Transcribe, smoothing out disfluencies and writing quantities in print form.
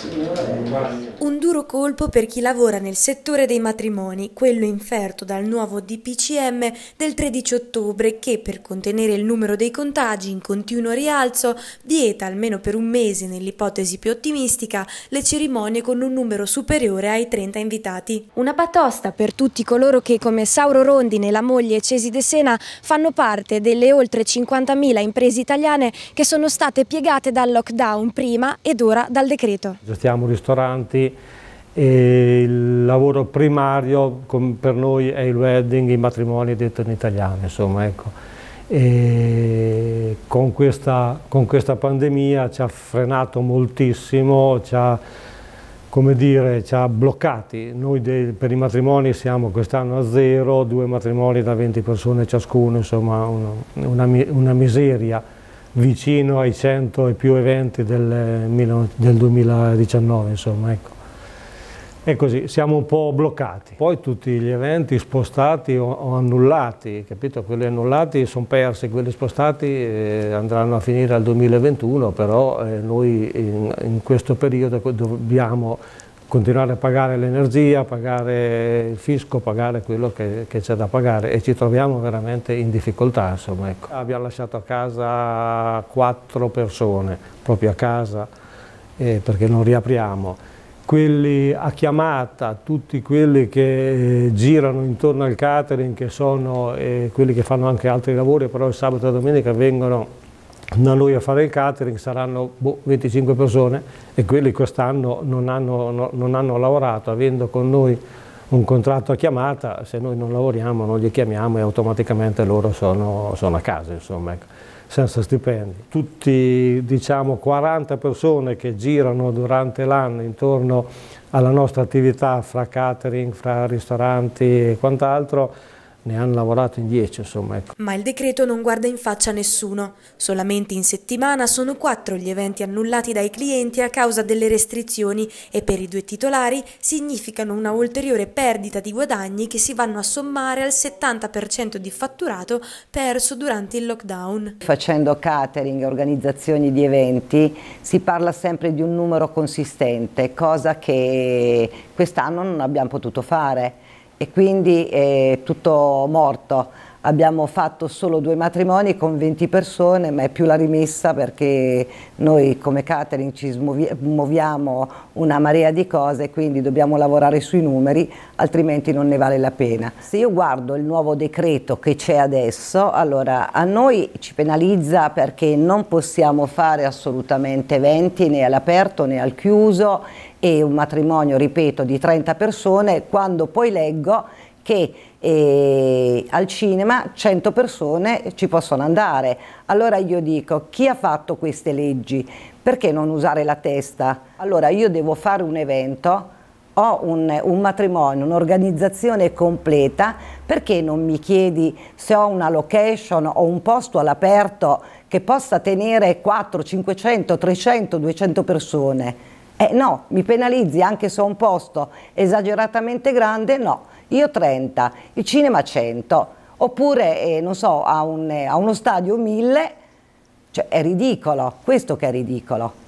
Un duro colpo per chi lavora nel settore dei matrimoni, quello inferto dal nuovo DPCM del 13 ottobre che, per contenere il numero dei contagi in continuo rialzo, vieta almeno per un mese, nell'ipotesi più ottimistica, le cerimonie con un numero superiore ai 30 invitati. Una batosta per tutti coloro che, come Sauro Rondine, la moglie e Cesi De Sena, fanno parte delle oltre 50.000 imprese italiane che sono state piegate dal lockdown prima ed ora dal decreto. Gestiamo ristoranti e il lavoro primario per noi è il wedding, i matrimoni detto in italiano, insomma, ecco. E con questa pandemia ci ha frenato moltissimo, ci ha bloccati. Noi per i matrimoni siamo quest'anno a 0, 2 matrimoni da 20 persone ciascuno, insomma una miseria, vicino ai 100 e più eventi del 2019, insomma, ecco. È così, siamo un po' bloccati. Poi tutti gli eventi spostati o annullati, capito? Quelli annullati sono persi, quelli spostati andranno a finire al 2021, però noi in questo periodo dobbiamo continuare a pagare l'energia, pagare il fisco, pagare quello che c'è da pagare e ci troviamo veramente in difficoltà, insomma, ecco. Abbiamo lasciato a casa 4 persone, proprio a casa, perché non riapriamo. Quelli a chiamata, tutti quelli che girano intorno al catering, che sono quelli che fanno anche altri lavori, però il sabato e la domenica vengono da noi a fare il catering, saranno 25 persone e quelli quest'anno non hanno lavorato, avendo con noi un contratto a chiamata. Se noi non lavoriamo non li chiamiamo e automaticamente loro sono a casa, insomma, ecco, senza stipendi. Tutti, diciamo, 40 persone che girano durante l'anno intorno alla nostra attività, fra catering, fra ristoranti e quant'altro, ne hanno lavorato in 10, insomma, ecco. Ma il decreto non guarda in faccia a nessuno. Solamente in settimana sono 4 gli eventi annullati dai clienti a causa delle restrizioni e per i 2 titolari significano una ulteriore perdita di guadagni che si vanno a sommare al 70% di fatturato perso durante il lockdown. Facendo catering e organizzazioni di eventi si parla sempre di un numero consistente, cosa che quest'anno non abbiamo potuto fare. E quindi è tutto morto. Abbiamo fatto solo 2 matrimoni con 20 persone, ma è più la rimessa perché noi come catering ci muoviamo una marea di cose, quindi dobbiamo lavorare sui numeri, altrimenti non ne vale la pena. Se io guardo il nuovo decreto che c'è adesso, allora a noi ci penalizza perché non possiamo fare assolutamente eventi né all'aperto né al chiuso, e un matrimonio, ripeto, di 30 persone, quando poi leggo che al cinema 100 persone ci possono andare. Allora io dico, chi ha fatto queste leggi? Perché non usare la testa? Allora io devo fare un evento, ho un matrimonio, un'organizzazione completa, perché non mi chiedi se ho una location o un posto all'aperto che possa tenere 4, 500, 300, 200 persone? No, mi penalizzi anche se ho un posto esageratamente grande, no, io 30, il cinema 100, oppure non so, a uno stadio 1000, cioè è ridicolo, questo che è ridicolo.